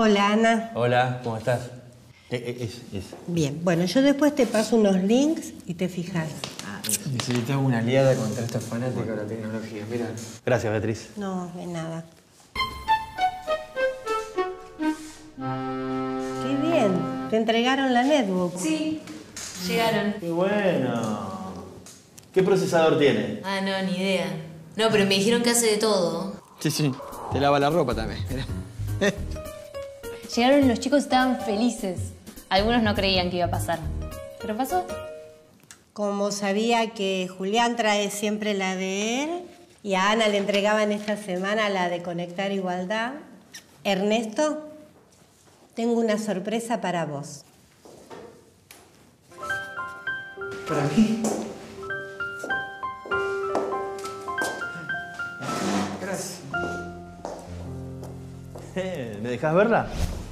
Hola, Ana. Hola, ¿cómo estás? Bien, bueno, yo después te paso unos links y te fijas. Necesitaba una aliada contra estos fanáticos de la tecnología, mira. Gracias, Beatriz. No, de nada. Qué bien. ¿Te entregaron la netbook? Sí, llegaron. ¡Qué bueno! ¿Qué procesador tiene? Ah, no, ni idea. No, pero me dijeron que hace de todo. Sí. Te lava la ropa también, mira. Llegaron y los chicos estaban felices. Algunos no creían que iba a pasar. ¿Pero pasó? Como sabía que Julián trae siempre la de él y a Ana le entregaban esta semana la de Conectar Igualdad, Ernesto, tengo una sorpresa para vos. ¿Para mí? Gracias. ¿Me dejás verla?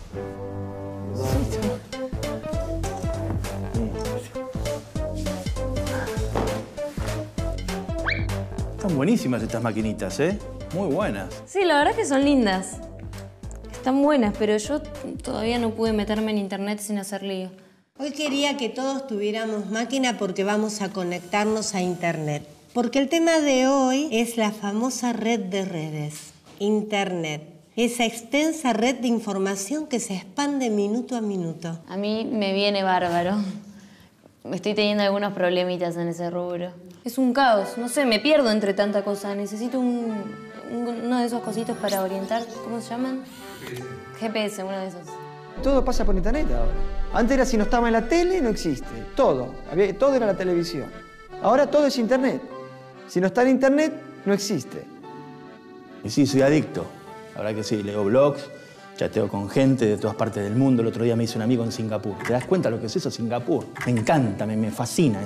Están buenísimas estas maquinitas, ¿eh? Muy buenas. Sí, la verdad es que son lindas. Están buenas, pero yo todavía no pude meterme en internet sin hacer lío. Hoy quería que todos tuviéramos máquina porque vamos a conectarnos a internet. Porque el tema de hoy es la famosa red de redes, internet. Esa extensa red de información que se expande minuto a minuto. A mí me viene bárbaro. Estoy teniendo algunos problemitas en ese rubro. Es un caos, no sé, me pierdo entre tanta cosa. Necesito uno de esos cositos para orientar. ¿Cómo se llaman? GPS, uno de esos. Todo pasa por internet ahora. Antes era si no estaba en la tele, no existe. Todo. Todo era la televisión. Ahora todo es internet. Si no está en internet, no existe. Y sí, soy adicto. La verdad que sí, leo blogs, chateo con gente de todas partes del mundo. El otro día me hice un amigo en Singapur. ¿Te das cuenta lo que es eso, Singapur? Me encanta, me fascina.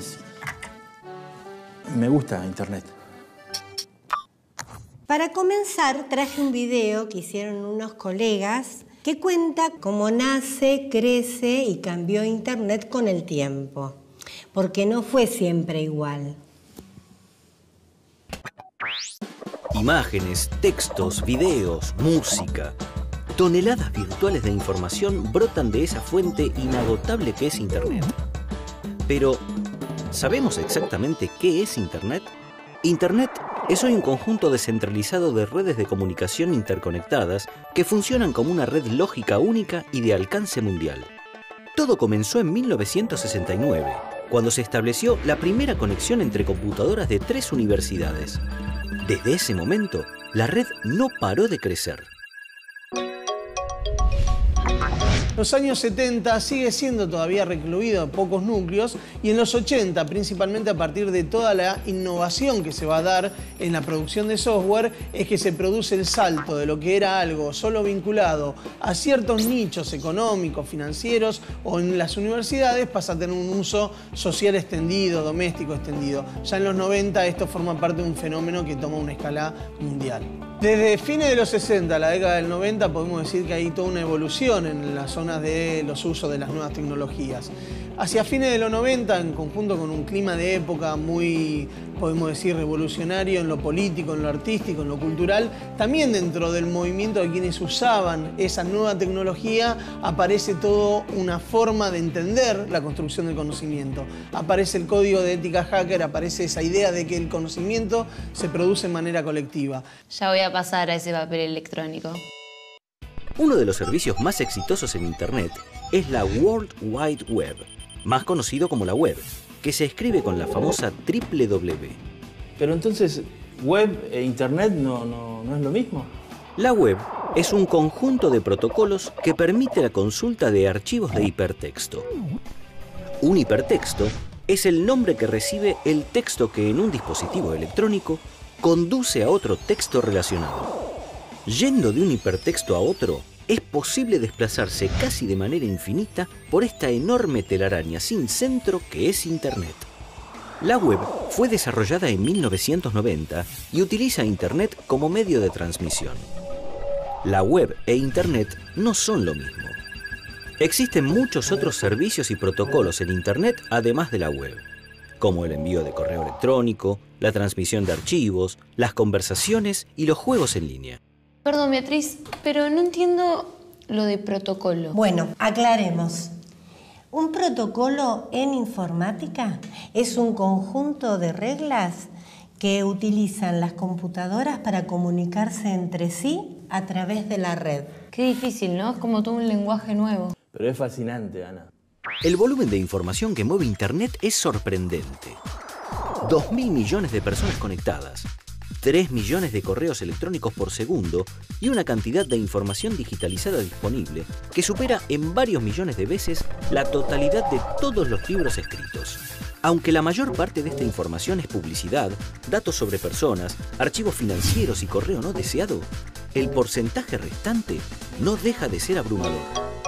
Me gusta internet. Para comenzar, traje un video que hicieron unos colegas que cuenta cómo nace, crece y cambió internet con el tiempo. Porque no fue siempre igual. Imágenes, textos, videos, música. Toneladas virtuales de información brotan de esa fuente inagotable que es Internet. Pero, ¿sabemos exactamente qué es Internet? Internet es hoy un conjunto descentralizado de redes de comunicación interconectadas que funcionan como una red lógica única y de alcance mundial. Todo comenzó en 1969, cuando se estableció la primera conexión entre computadoras de 3 universidades. Desde ese momento, la red no paró de crecer. Los años 70 sigue siendo todavía recluido en pocos núcleos y en los 80, principalmente a partir de toda la innovación que se va a dar en la producción de software, es que se produce el salto de lo que era algo solo vinculado a ciertos nichos económicos, financieros o en las universidades, pasa a tener un uso social extendido, doméstico extendido. Ya en los 90 esto forma parte de un fenómeno que toma una escala mundial. Desde fines de los 60 a la década del 90 podemos decir que hay toda una evolución en las zonas de los usos de las nuevas tecnologías. Hacia fines de los 90, en conjunto con un clima de época muy, podemos decir, revolucionario en lo político, en lo artístico, en lo cultural, también dentro del movimiento de quienes usaban esa nueva tecnología aparece toda una forma de entender la construcción del conocimiento. Aparece el código de ética hacker, aparece esa idea de que el conocimiento se produce de manera colectiva. Ya voy a pasar a ese papel electrónico. Uno de los servicios más exitosos en Internet es la World Wide Web, más conocido como la web, que se escribe con la famosa www. Pero entonces, ¿web e internet no es lo mismo? La web es un conjunto de protocolos que permite la consulta de archivos de hipertexto. Un hipertexto es el nombre que recibe el texto que en un dispositivo electrónico conduce a otro texto relacionado. Yendo de un hipertexto a otro, es posible desplazarse casi de manera infinita por esta enorme telaraña sin centro que es Internet. La web fue desarrollada en 1990 y utiliza Internet como medio de transmisión. La web e Internet no son lo mismo. Existen muchos otros servicios y protocolos en Internet además de la web, como el envío de correo electrónico, la transmisión de archivos, las conversaciones y los juegos en línea. Perdón, Beatriz, pero no entiendo lo de protocolo? Bueno, aclaremos. Un protocolo en informática es un conjunto de reglas que utilizan las computadoras para comunicarse entre sí a través de la red. Qué difícil, ¿no? Es como todo un lenguaje nuevo. Pero es fascinante, Ana. El volumen de información que mueve Internet es sorprendente. 2.000 millones de personas conectadas, 3 millones de correos electrónicos por segundo y una cantidad de información digitalizada disponible que supera en varios millones de veces la totalidad de todos los libros escritos. Aunque la mayor parte de esta información es publicidad, datos sobre personas, archivos financieros y correo no deseado, el porcentaje restante no deja de ser abrumador.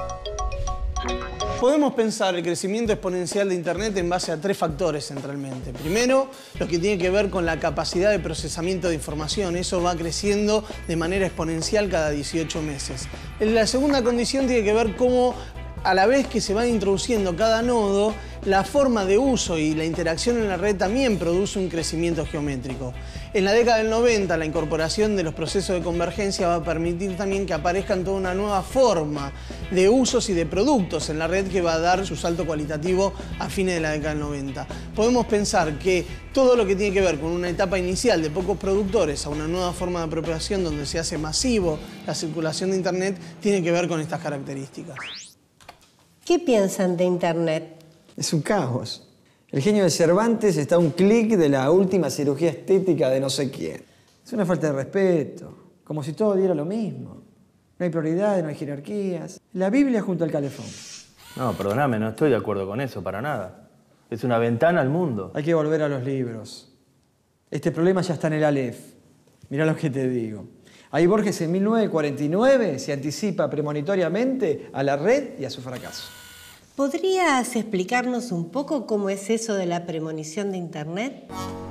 Podemos pensar el crecimiento exponencial de Internet en base a 3 factores centralmente. Primero, lo que tiene que ver con la capacidad de procesamiento de información. Eso va creciendo de manera exponencial cada 18 meses. La segunda condición tiene que ver cómo, a la vez que se va introduciendo cada nodo, la forma de uso y la interacción en la red también produce un crecimiento geométrico. En la década del 90, la incorporación de los procesos de convergencia va a permitir también que aparezcan toda una nueva forma de usos y de productos en la red que va a dar su salto cualitativo a fines de la década del 90. Podemos pensar que todo lo que tiene que ver con una etapa inicial de pocos productores a una nueva forma de apropiación donde se hace masivo la circulación de Internet tiene que ver con estas características. ¿Qué piensan de Internet? Es un caos. El genio de Cervantes está a un clic de la última cirugía estética de no sé quién. Es una falta de respeto, como si todo diera lo mismo. No hay prioridades, no hay jerarquías. La Biblia junto al calefón. No, perdóname, no estoy de acuerdo con eso, para nada. Es una ventana al mundo. Hay que volver a los libros. Este problema ya está en el Aleph. Mirá lo que te digo. Ahí Borges en 1949 se anticipa premonitoriamente a la red y a su fracaso. ¿Podrías explicarnos un poco cómo es eso de la premonición de Internet?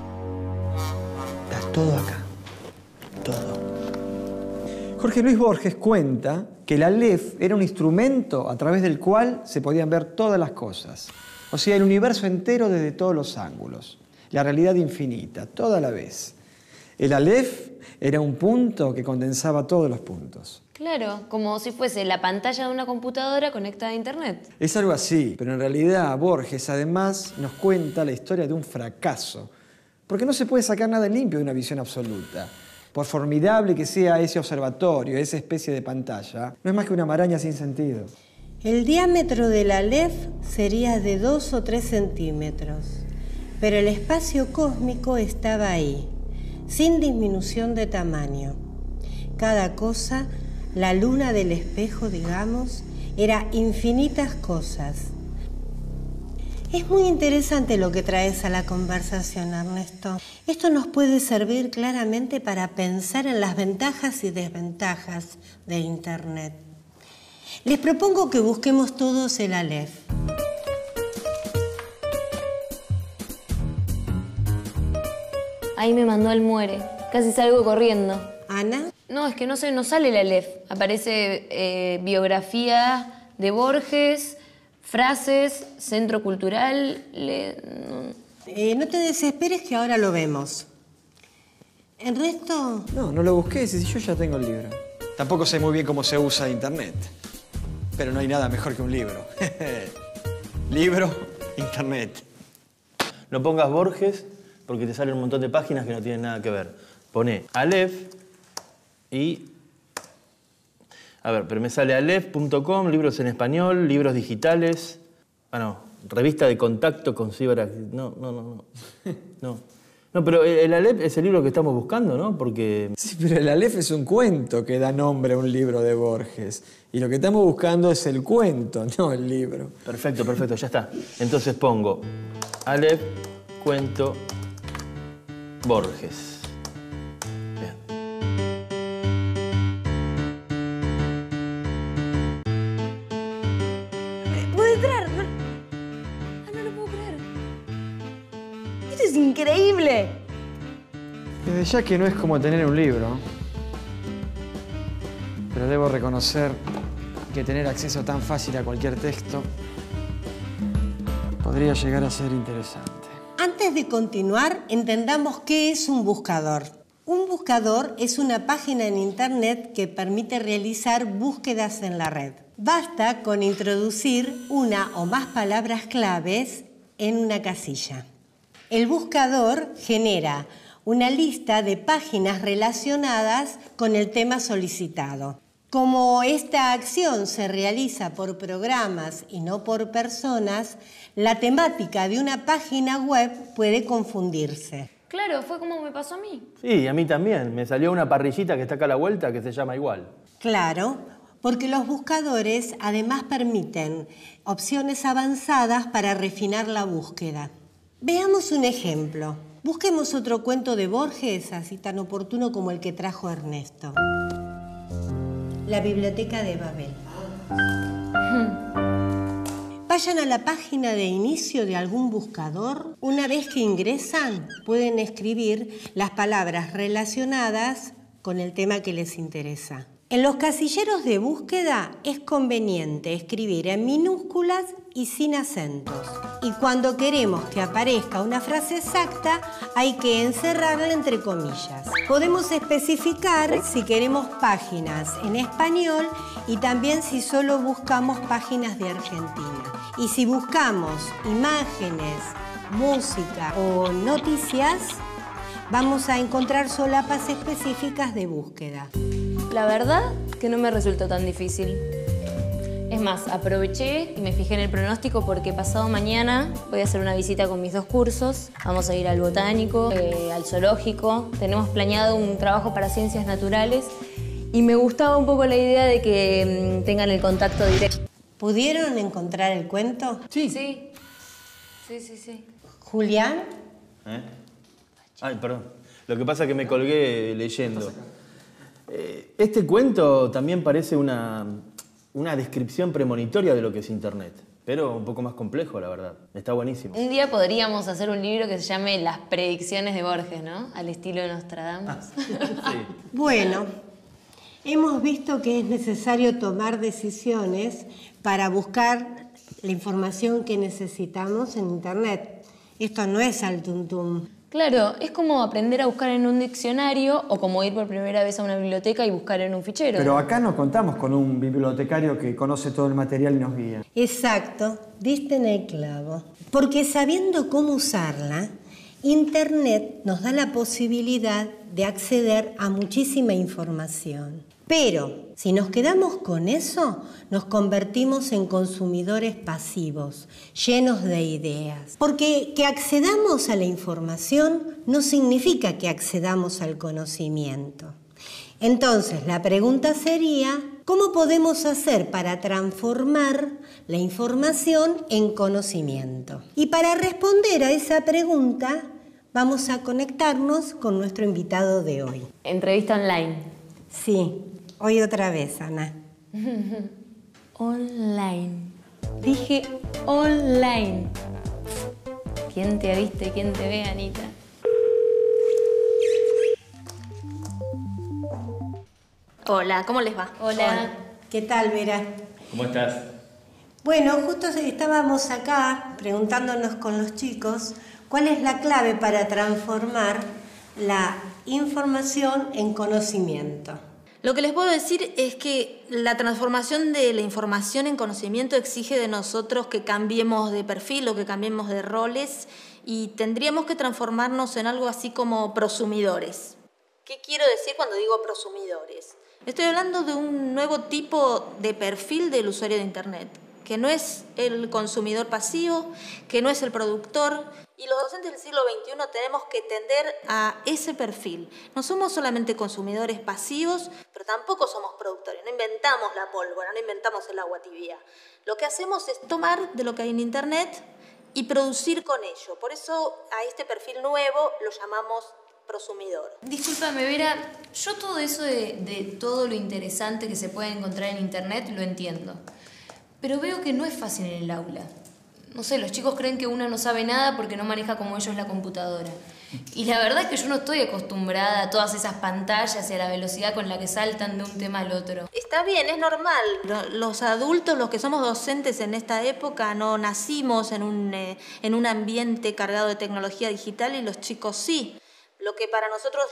Está todo acá. Todo. Jorge Luis Borges cuenta que el Aleph era un instrumento a través del cual se podían ver todas las cosas. O sea, el universo entero desde todos los ángulos. La realidad infinita, toda a la vez. El Aleph era un punto que condensaba todos los puntos. Claro, como si fuese la pantalla de una computadora conectada a Internet. Es algo así, pero en realidad Borges además nos cuenta la historia de un fracaso. Porque no se puede sacar nada en limpio de una visión absoluta. Por formidable que sea ese observatorio, esa especie de pantalla, no es más que una maraña sin sentido. El diámetro del Aleph sería de 2 o 3 centímetros, pero el espacio cósmico estaba ahí, sin disminución de tamaño. Cada cosa, la luna del espejo, digamos, era infinitas cosas. Es muy interesante lo que traes a la conversación, Ernesto. Esto nos puede servir claramente para pensar en las ventajas y desventajas de Internet. Les propongo que busquemos todos el Aleph. Ahí me mandó al muere. Casi salgo corriendo. ¿Ana? No, es que no sale el Aleph. Aparece biografía de Borges, frases, centro cultural... No te desesperes que ahora lo vemos. ¿Ernesto? No lo busqué, si yo ya tengo el libro. Tampoco sé muy bien cómo se usa Internet. Pero no hay nada mejor que un libro. Libro, Internet. No pongas Borges porque te salen un montón de páginas que no tienen nada que ver. Poné Aleph y... A ver, pero me sale aleph.com, libros en español, libros digitales... Ah, no, revista de contacto con ciber... No, pero el Aleph es el libro que estamos buscando, ¿no? Porque... Sí, pero el Aleph es un cuento que da nombre a un libro de Borges. Y lo que estamos buscando es el cuento, no el libro. Perfecto, ya está. Entonces pongo Aleph, cuento, Borges. Bien. ¿Puedo entrar? No lo puedo creer. ¡Esto es increíble! Desde ya que no es como tener un libro. Pero debo reconocer que tener acceso tan fácil a cualquier texto podría llegar a ser interesante. Antes de continuar, entendamos qué es un buscador. Un buscador es una página en Internet que permite realizar búsquedas en la red. Basta con introducir una o más palabras claves en una casilla. El buscador genera una lista de páginas relacionadas con el tema solicitado. Como esta acción se realiza por programas y no por personas, la temática de una página web puede confundirse. Claro, fue como me pasó a mí. Sí, a mí también. Me salió una parrillita que está acá a la vuelta que se llama igual. Claro, porque los buscadores además permiten opciones avanzadas para refinar la búsqueda. Veamos un ejemplo. Busquemos otro cuento de Borges, así tan oportuno como el que trajo Ernesto. La Biblioteca de Babel. Vayan a la página de inicio de algún buscador. Una vez que ingresan, pueden escribir las palabras relacionadas con el tema que les interesa. En los casilleros de búsqueda es conveniente escribir en minúsculas y sin acentos. Y cuando queremos que aparezca una frase exacta, hay que encerrarla entre comillas. Podemos especificar si queremos páginas en español y también si solo buscamos páginas de Argentina. Y si buscamos imágenes, música o noticias, vamos a encontrar solapas específicas de búsqueda. La verdad que no me resultó tan difícil. Es más, aproveché y me fijé en el pronóstico porque pasado mañana voy a hacer una visita con mis 2 cursos. Vamos a ir al botánico, al zoológico. Tenemos planeado un trabajo para ciencias naturales y me gustaba un poco la idea de que tengan el contacto directo. ¿Pudieron encontrar el cuento? Sí. ¿Julián? Ay, perdón. Lo que pasa es que me colgué leyendo. Este cuento también parece una descripción premonitoria de lo que es Internet, pero un poco más complejo, la verdad. Está buenísimo. Un día podríamos hacer un libro que se llame Las predicciones de Borges, ¿no? Al estilo de Nostradamus. Sí. Bueno, hemos visto que es necesario tomar decisiones para buscar la información que necesitamos en Internet. Esto no es al tuntum. Claro, es como aprender a buscar en un diccionario o como ir por primera vez a una biblioteca y buscar en un fichero. Pero acá no contamos con un bibliotecario que conoce todo el material y nos guía. Exacto, diste en el clavo. Porque sabiendo cómo usarla, Internet nos da la posibilidad de acceder a muchísima información. Pero si nos quedamos con eso, nos convertimos en consumidores pasivos, llenos de ideas. Porque que accedamos a la información no significa que accedamos al conocimiento. Entonces, la pregunta sería, ¿cómo podemos hacer para transformar la información en conocimiento? Y para responder a esa pregunta, vamos a conectarnos con nuestro invitado de hoy. Entrevista online. Sí. Hoy otra vez, Ana. Online. Dije online. ¿Quién te ha visto y quién te ve, Anita? Hola, ¿cómo les va? Hola. ¿Qué tal, Vera? ¿Cómo estás? Bueno, justo estábamos acá preguntándonos con los chicos cuál es la clave para transformar la información en conocimiento. Lo que les puedo decir es que la transformación de la información en conocimiento exige de nosotros que cambiemos de perfil o que cambiemos de roles y tendríamos que transformarnos en algo así como prosumidores. ¿Qué quiero decir cuando digo prosumidores? Estoy hablando de un nuevo tipo de perfil del usuario de Internet, que no es el consumidor pasivo, que no es el productor. Y los docentes del siglo XXI tenemos que tender a ese perfil. No somos solamente consumidores pasivos, pero tampoco somos productores. No inventamos la pólvora, no inventamos el agua tibia. Lo que hacemos es tomar de lo que hay en Internet y producir con ello. Por eso a este perfil nuevo lo llamamos prosumidor. Discúlpame, Vera, yo todo eso de todo lo interesante que se puede encontrar en Internet lo entiendo. Pero veo que no es fácil en el aula. No sé, los chicos creen que una no sabe nada porque no maneja como ellos la computadora. Y la verdad es que yo no estoy acostumbrada a todas esas pantallas y a la velocidad con la que saltan de un tema al otro. Está bien, es normal. Los adultos, los que somos docentes en esta época, no nacimos en un ambiente cargado de tecnología digital y los chicos sí. Lo que para nosotros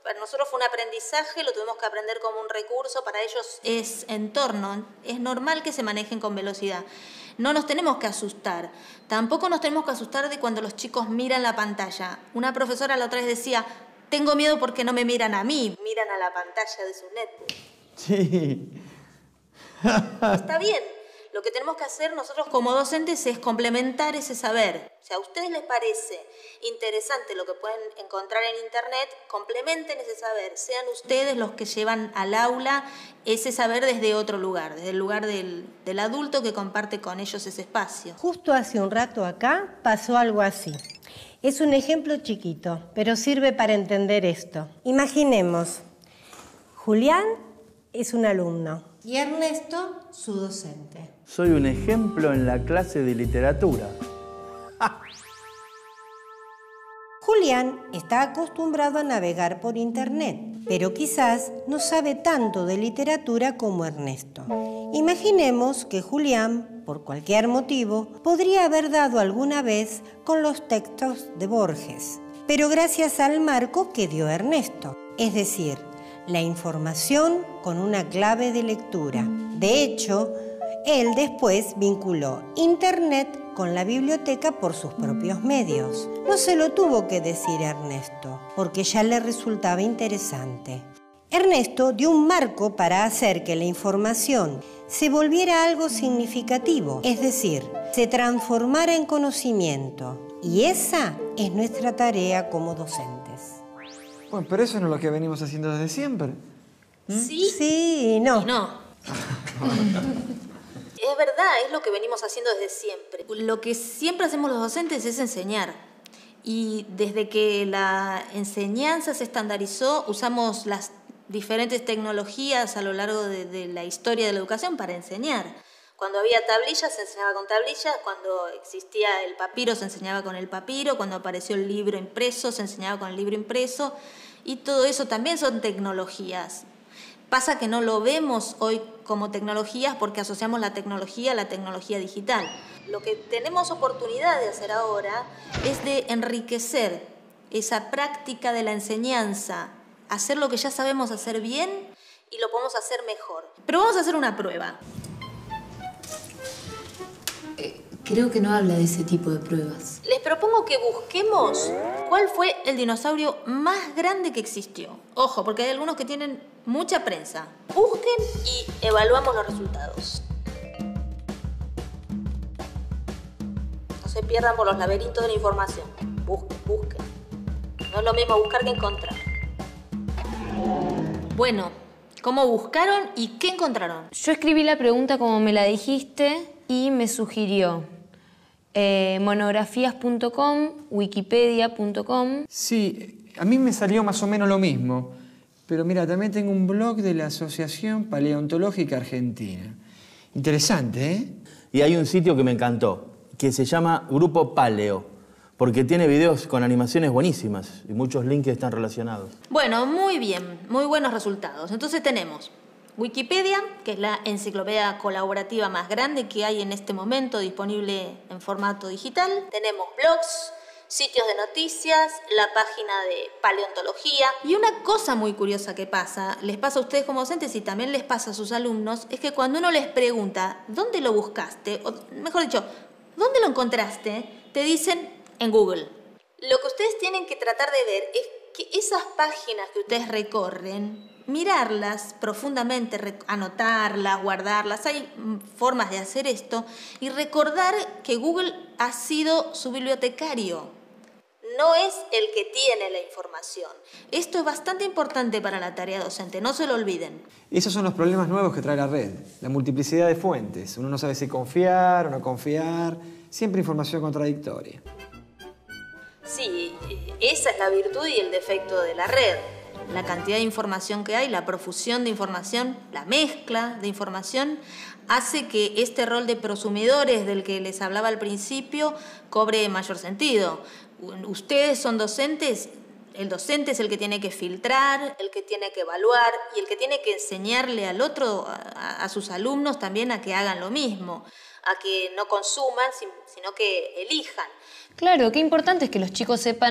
Para nosotros fue un aprendizaje, lo tuvimos que aprender como un recurso, para ellos es entorno, es normal que se manejen con velocidad. No nos tenemos que asustar, tampoco nos tenemos que asustar de cuando los chicos miran la pantalla. Una profesora la otra vez decía, tengo miedo porque no me miran a mí, miran a la pantalla de su netbook. Sí. Está bien. Lo que tenemos que hacer nosotros como docentes es complementar ese saber. Si a ustedes les parece interesante lo que pueden encontrar en Internet, complementen ese saber. Sean ustedes los que llevan al aula ese saber desde otro lugar, desde el lugar del adulto que comparte con ellos ese espacio. Justo hace un rato acá pasó algo así. Es un ejemplo chiquito, pero sirve para entender esto. Imaginemos, Julián es un alumno y Ernesto su docente. Soy un ejemplo en la clase de literatura. Julián está acostumbrado a navegar por Internet, pero quizás no sabe tanto de literatura como Ernesto. Imaginemos que Julián, por cualquier motivo, podría haber dado alguna vez con los textos de Borges, pero gracias al marco que dio Ernesto, es decir, la información con una clave de lectura. De hecho, él después vinculó Internet con la biblioteca por sus propios medios. No se lo tuvo que decir a Ernesto, porque ya le resultaba interesante. Ernesto dio un marco para hacer que la información se volviera algo significativo, es decir, se transformara en conocimiento. Y esa es nuestra tarea como docentes. Bueno, pero eso no es lo que venimos haciendo desde siempre. Sí. Sí y no. Y no. Es verdad, es lo que venimos haciendo desde siempre. Lo que siempre hacemos los docentes es enseñar. Y desde que la enseñanza se estandarizó, usamos las diferentes tecnologías a lo largo de la historia de la educación para enseñar. Cuando había tablillas se enseñaba con tablillas, cuando existía el papiro se enseñaba con el papiro, cuando apareció el libro impreso se enseñaba con el libro impreso, y todo eso también son tecnologías. Pasa que no lo vemos hoy como tecnologías porque asociamos la tecnología a la tecnología digital. Lo que tenemos oportunidad de hacer ahora es de enriquecer esa práctica de la enseñanza, hacer lo que ya sabemos hacer bien y lo podemos hacer mejor. Pero vamos a hacer una prueba. Creo que no habla de ese tipo de pruebas. Les propongo que busquemos cuál fue el dinosaurio más grande que existió. Ojo, porque hay algunos que tienen mucha prensa. Busquen y evaluamos los resultados. No se pierdan por los laberintos de la información. Busquen, busquen. No es lo mismo buscar que encontrar. Bueno, ¿cómo buscaron y qué encontraron? Yo escribí la pregunta como me la dijiste y me sugirió monografías.com, wikipedia.com. Sí, a mí me salió más o menos lo mismo. Pero mira, también tengo un blog de la Asociación Paleontológica Argentina. Interesante, ¿eh? Y hay un sitio que me encantó, que se llama Grupo Paleo, porque tiene videos con animaciones buenísimas y muchos links están relacionados. Bueno, muy bien, muy buenos resultados. Entonces tenemos Wikipedia, que es la enciclopedia colaborativa más grande que hay en este momento disponible en formato digital. Tenemos blogs, sitios de noticias, la página de paleontología. Y una cosa muy curiosa que pasa, les pasa a ustedes como docentes y también les pasa a sus alumnos, es que cuando uno les pregunta ¿dónde lo buscaste? O mejor dicho, ¿dónde lo encontraste? Te dicen en Google. Lo que ustedes tienen que tratar de ver es que esas páginas que ustedes recorren, mirarlas profundamente, anotarlas, guardarlas. Hay formas de hacer esto y recordar que Google ha sido su bibliotecario. No es el que tiene la información. Esto es bastante importante para la tarea docente, no se lo olviden. Esos son los problemas nuevos que trae la red. La multiplicidad de fuentes. Uno no sabe si confiar o no confiar. Siempre información contradictoria. Sí, esa es la virtud y el defecto de la red. La cantidad de información que hay, la profusión de información, la mezcla de información, hace que este rol de prosumidores del que les hablaba al principio cobre mayor sentido. Ustedes son docentes, el docente es el que tiene que filtrar, el que tiene que evaluar y el que tiene que enseñarle al otro, a sus alumnos también a que hagan lo mismo, a que no consuman, sino que elijan. Claro, qué importante es que los chicos sepan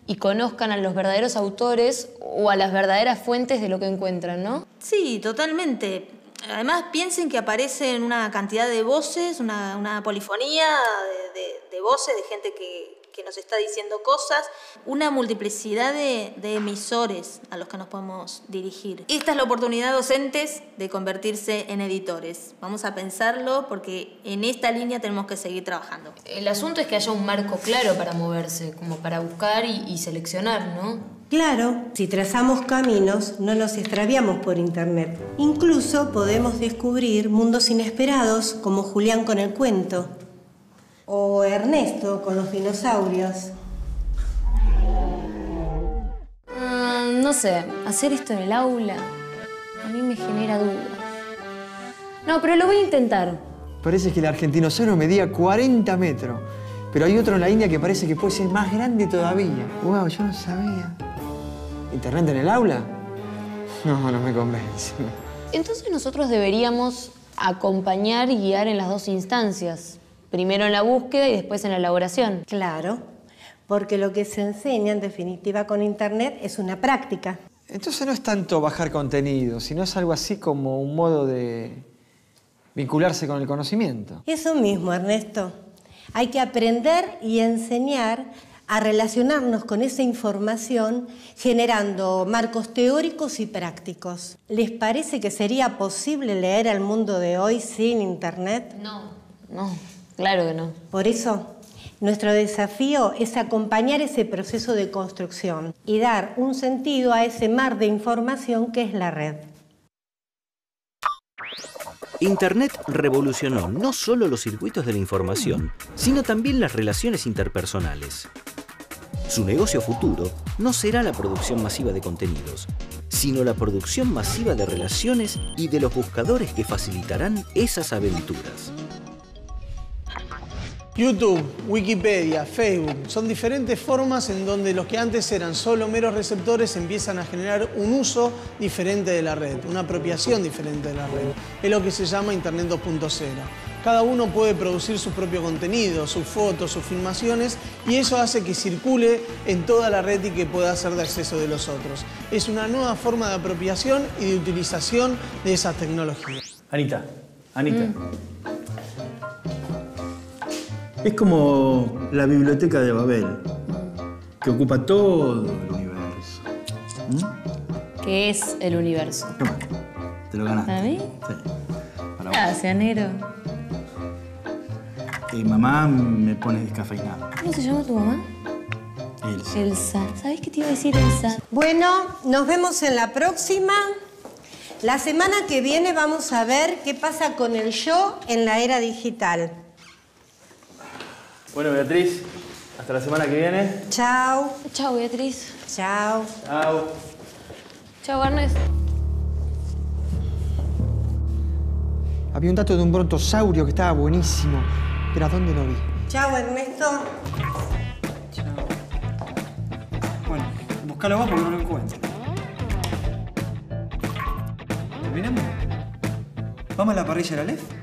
y conozcan a los verdaderos autores o a las verdaderas fuentes de lo que encuentran, ¿no? Sí, totalmente. Además, piensen que aparecen una cantidad de voces, una polifonía de voces, de gente que nos está diciendo cosas, una multiplicidad de emisores a los que nos podemos dirigir. Esta es la oportunidad docentes de convertirse en editores. Vamos a pensarlo porque en esta línea tenemos que seguir trabajando. El asunto es que haya un marco claro para moverse, como para buscar y seleccionar, ¿no? Claro, si trazamos caminos, no nos extraviamos por internet. Incluso podemos descubrir mundos inesperados, como Julián con el cuento, o Ernesto con los dinosaurios. No sé, hacer esto en el aula a mí me genera dudas. No, pero lo voy a intentar. Parece que el argentinosaurio medía 40 metros. Pero hay otro en la India que parece que puede ser más grande todavía. Wow, yo no sabía. ¿Internet en el aula? No, no me convence. Entonces nosotros deberíamos acompañar y guiar en las dos instancias. Primero en la búsqueda y después en la elaboración. Claro, porque lo que se enseña en definitiva con internet es una práctica. Entonces no es tanto bajar contenido, sino es algo así como un modo de vincularse con el conocimiento. Eso mismo, Ernesto. Hay que aprender y enseñar a relacionarnos con esa información generando marcos teóricos y prácticos. ¿Les parece que sería posible leer el mundo de hoy sin internet? No, claro que no. Por eso, nuestro desafío es acompañar ese proceso de construcción y dar un sentido a ese mar de información que es la red. Internet revolucionó no solo los circuitos de la información, sino también las relaciones interpersonales. Su negocio futuro no será la producción masiva de contenidos, sino la producción masiva de relaciones y de los buscadores que facilitarán esas aventuras. YouTube, Wikipedia, Facebook, son diferentes formas en donde los que antes eran solo meros receptores empiezan a generar un uso diferente de la red, una apropiación diferente de la red. Es lo que se llama Internet 2.0. Cada uno puede producir su propio contenido, sus fotos, sus filmaciones, y eso hace que circule en toda la red y que pueda ser de acceso de los otros. Es una nueva forma de apropiación y de utilización de esas tecnologías. Anita. Es como la biblioteca de Babel, que ocupa todo el universo. ¿Qué es el universo? Toma, te lo ganaste. ¿Para mí? Sí. Para vos. Gracias, negro. Mamá me pone descafeinado. ¿Cómo se llama tu mamá? Elsa. Elsa. ¿Sabés qué te iba a decir, Elsa? Bueno, nos vemos en la próxima. La semana que viene vamos a ver qué pasa con el yo en la era digital. Bueno, Beatriz, hasta la semana que viene. Chao. Chao, Beatriz. Chao. Chao. Chao, Ernest. Había un dato de un brontosaurio que estaba buenísimo. Pero ¿a dónde lo vi? Chao, Ernesto. Chao. Bueno, búscalo vos porque no lo encuentro. ¿Terminamos? ¿Vamos a la parrilla de la Aleph?